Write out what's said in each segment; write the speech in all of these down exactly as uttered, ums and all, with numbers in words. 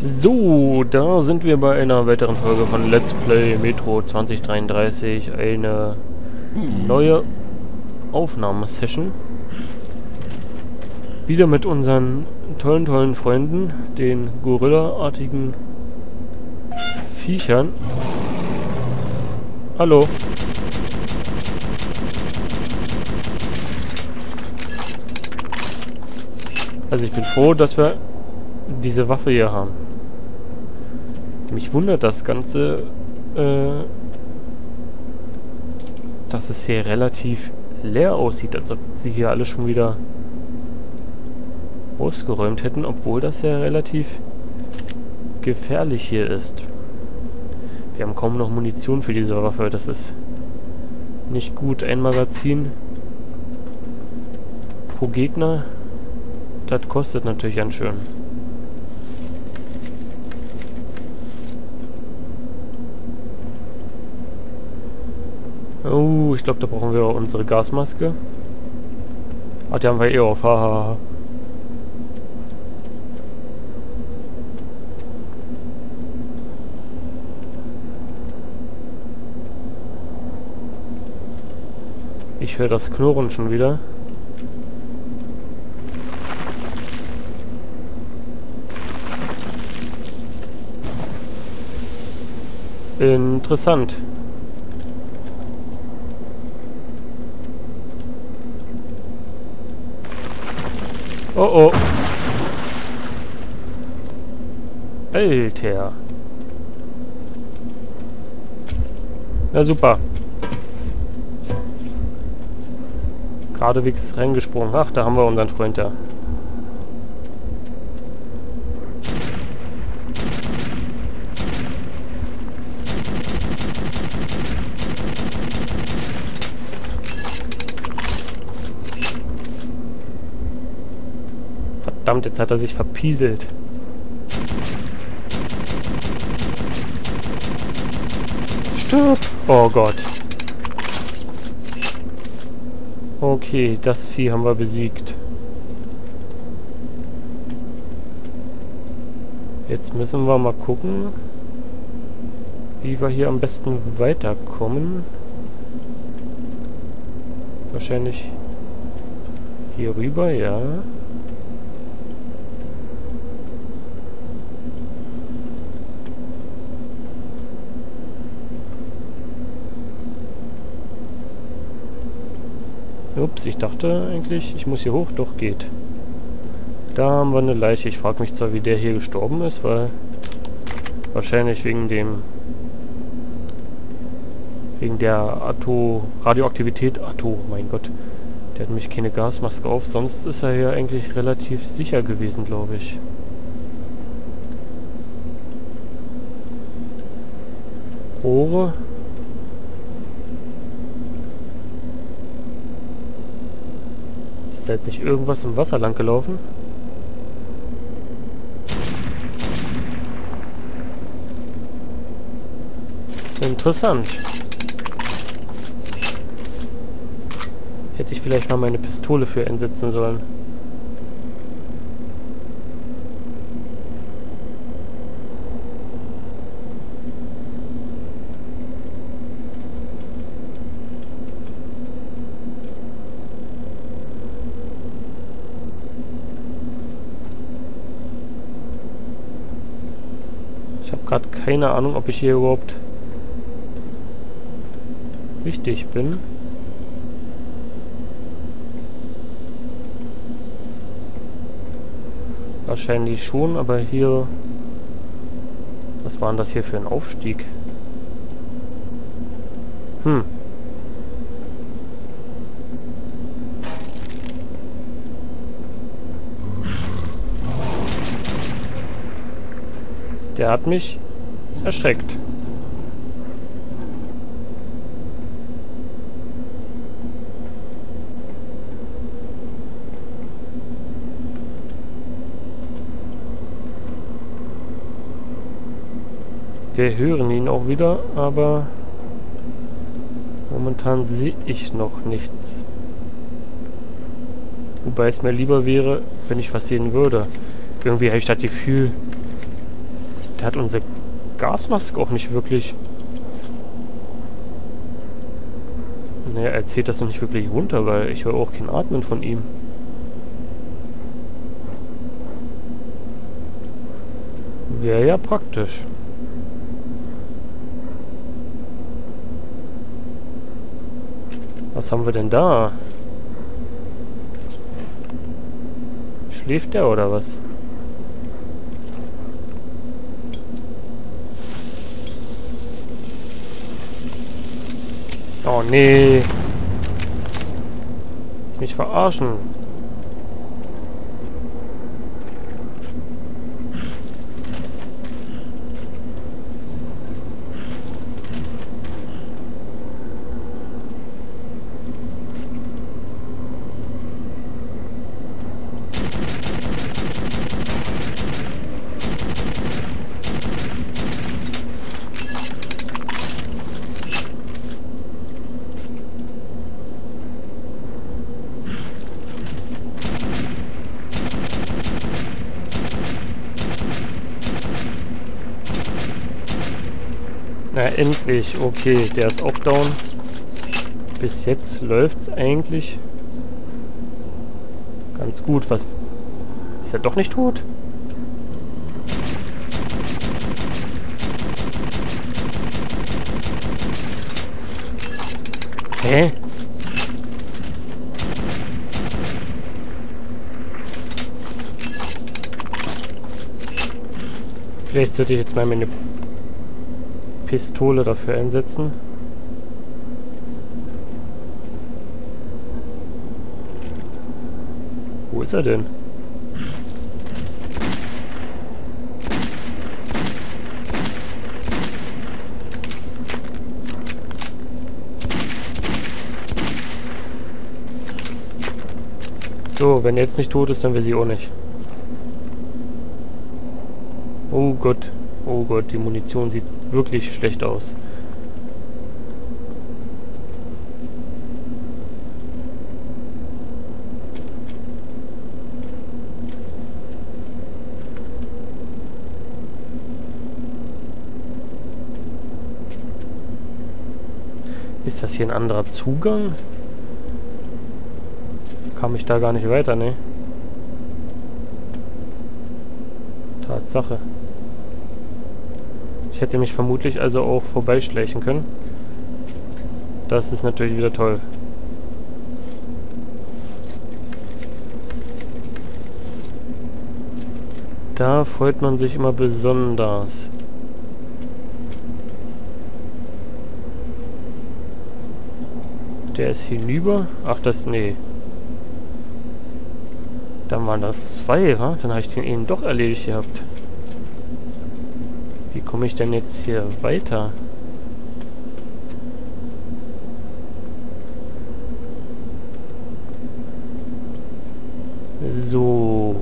So, da sind wir bei einer weiteren Folge von Let's Play Metro zwanzig dreiunddreißig. Eine neue Aufnahmesession. Wieder mit unseren tollen, tollen Freunden, den Gorilla-artigen Viechern. Hallo. Also ich bin froh, dass wir diese Waffe hier haben. Mich wundert das Ganze, äh, dass es hier relativ leer aussieht, als ob sie hier alle schon wieder ausgeräumt hätten, obwohl das ja relativ gefährlich hier ist. Wir haben kaum noch Munition für diese Waffe, das ist nicht gut. Ein Magazin pro Gegner, das kostet natürlich ganz schön. Oh, ich glaube, da brauchen wir unsere Gasmaske. Ach, die haben wir eh auf. Hahaha. Ich höre das Knurren schon wieder. Interessant. Oh oh. Alter. Na super. Geradewegs reingesprungen. Ach, da haben wir unseren Freund da. Verdammt, jetzt hat er sich verpieselt. Stirb! Oh Gott. Okay, das Vieh haben wir besiegt. Jetzt müssen wir mal gucken, wie wir hier am besten weiterkommen. Wahrscheinlich hier rüber, ja. Ups, ich dachte eigentlich, ich muss hier hoch, doch geht. Da haben wir eine Leiche. Ich frage mich zwar, wie der hier gestorben ist, weil wahrscheinlich wegen dem wegen der Atto Radioaktivität. Atto, mein Gott. Der hat nämlich keine Gasmaske auf. Sonst ist er hier eigentlich relativ sicher gewesen, glaube ich. Rohre. Ist da jetzt nicht irgendwas im Wasser lang gelaufen? Interessant. Hätte ich vielleicht mal meine Pistole für einsetzen sollen. Ich habe gerade keine Ahnung, ob ich hier überhaupt richtig bin. Wahrscheinlich schon, aber hier... Was war denn das hier für ein Aufstieg? Hm. Der hat mich erschreckt. Wir hören ihn auch wieder, aber momentan sehe ich noch nichts. Wobei es mir lieber wäre, wenn ich was sehen würde. Irgendwie habe ich das Gefühl, Der hat unsere Gasmaske auch nicht wirklich... Naja, er zählt das noch nicht wirklich runter, weil ich höre auch kein Atmen von ihm. Wäre ja praktisch. Was haben wir denn da? Schläft der oder was? Oh nee. Willst mich verarschen? Na endlich, okay, der ist auch down. Bis jetzt läuft's eigentlich ganz gut. Was? Ist er doch nicht tot? Hä? Vielleicht sollte ich jetzt mal meine Pistole dafür einsetzen. Wo ist er denn? So, wenn er jetzt nicht tot ist, dann will sie auch nicht. Oh Gott, oh Gott, die Munition sieht wirklich schlecht aus. Ist das hier ein anderer Zugang? Kam ich da gar nicht weiter, ne? Tatsache. Ich hätte mich vermutlich also auch vorbeischleichen können. Das ist natürlich wieder toll. Da freut man sich immer besonders. Der ist hinüber. Ach, das... nee. Dann waren das zwei, wa? Dann habe ich den eben doch erledigt gehabt. Wie komme ich denn jetzt hier weiter? So.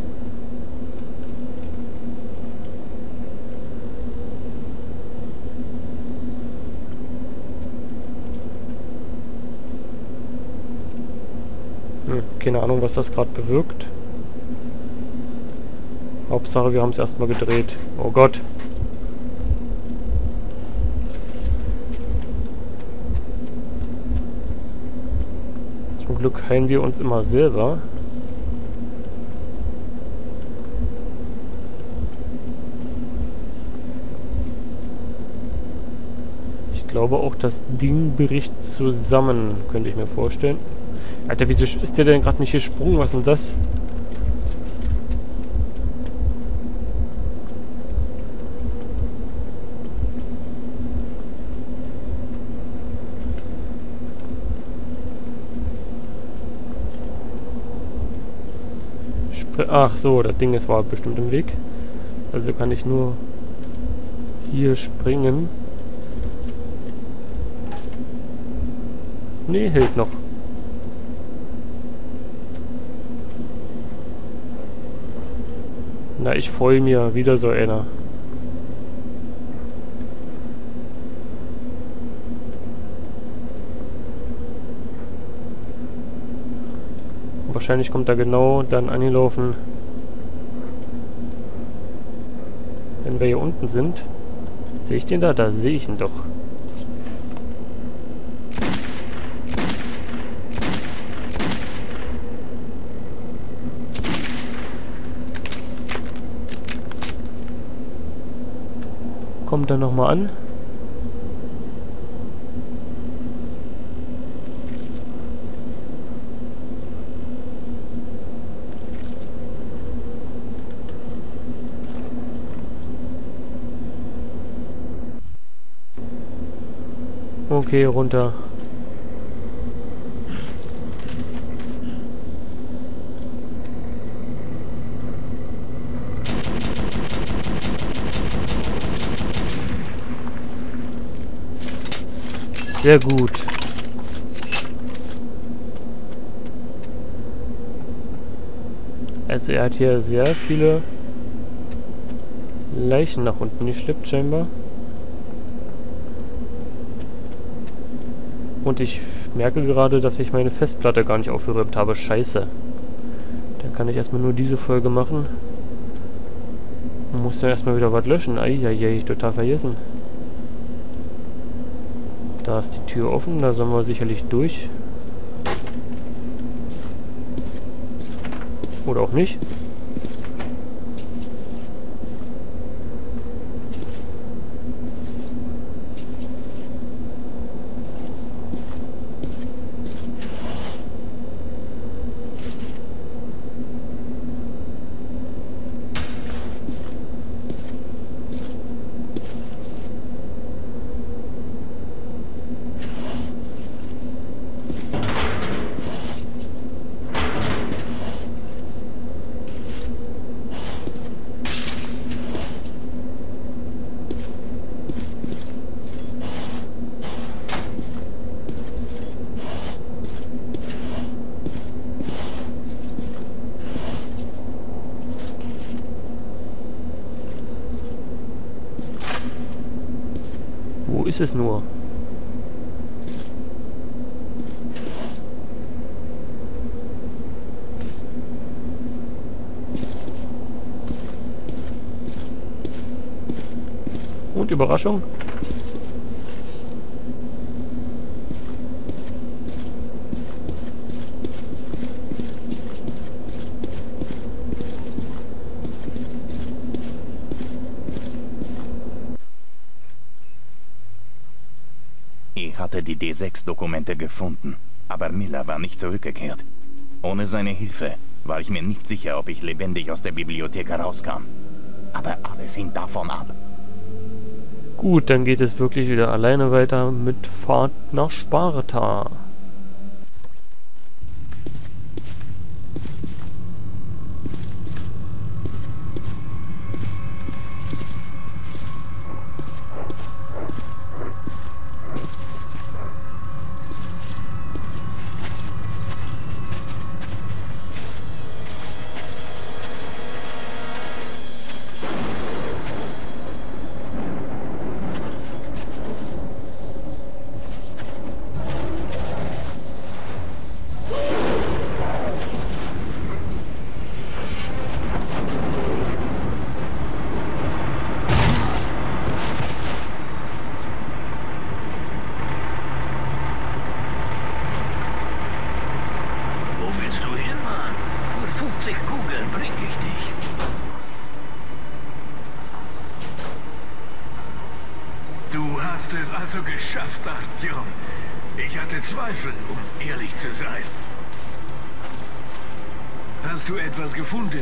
Hm, keine Ahnung, was das gerade bewirkt. Hauptsache, wir haben es erstmal gedreht. Oh Gott. Zum Glück heilen wir uns immer selber. Ich glaube auch, das Ding bricht zusammen, könnte ich mir vorstellen. Alter, wieso ist der denn gerade nicht gesprungen? Was ist denn das? Ach so, das Ding ist war bestimmt im Weg. Also kann ich nur hier springen. Nee, hält noch. Na, ich freue mich wieder so einer. Wahrscheinlich kommt er genau dann angelaufen, wenn wenn wir hier unten sind. Sehe ich den da? Da sehe ich ihn doch. Kommt er nochmal an? Okay, runter. Sehr gut. Also er hat hier sehr viele Leichen nach unten geschleppt scheinbar. Und ich merke gerade, dass ich meine Festplatte gar nicht aufgeräumt habe. Scheiße. Dann kann ich erstmal nur diese Folge machen. Und muss dann erstmal wieder was löschen. Eieiei, total vergessen. Da ist die Tür offen, da sollen wir sicherlich durch. Oder auch nicht. Wo ist es nur? Und Überraschung? Ich hatte die D sechs Dokumente gefunden, aber Miller war nicht zurückgekehrt. Ohne seine Hilfe war ich mir nicht sicher, ob ich lebendig aus der Bibliothek herauskam. Aber alles hing davon ab. Gut, dann geht es wirklich wieder alleine weiter mit Fahrt nach Sparta. Kugeln bring ich dich. Du hast es also geschafft, Artyom. Ich hatte Zweifel, um ehrlich zu sein. Hast du etwas gefunden?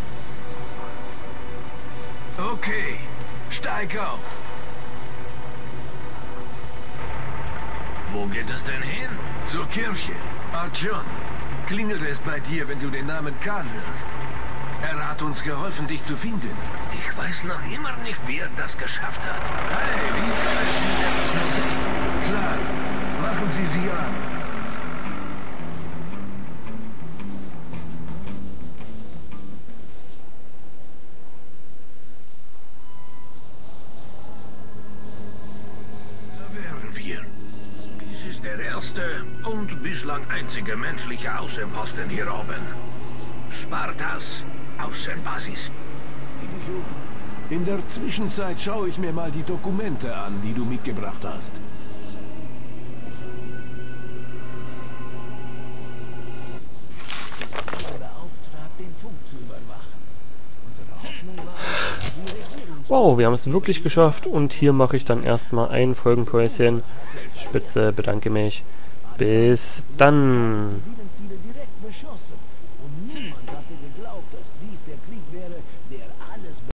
Okay, steig auf. Wo geht es denn hin? Zur Kirche. Artyom, klingelt es bei dir, wenn du den Namen Khan hörst? Er hat uns geholfen, dich zu finden. Ich weiß noch immer nicht, wie er das geschafft hat. Hey, wie kann es mit etwas Musik? Klar, machen Sie sie an. Da wären wir. Dies ist der erste und bislang einzige menschliche Außenposten hier oben. Spartas Außenbasis. In der Zwischenzeit schaue ich mir mal die Dokumente an, die du mitgebracht hast. Wow, wir haben es wirklich geschafft und hier mache ich dann erstmal ein Folgenpäuschen. Spitze, bedanke mich. Bis dann. Niemand hatte geglaubt, dass dies der Krieg wäre,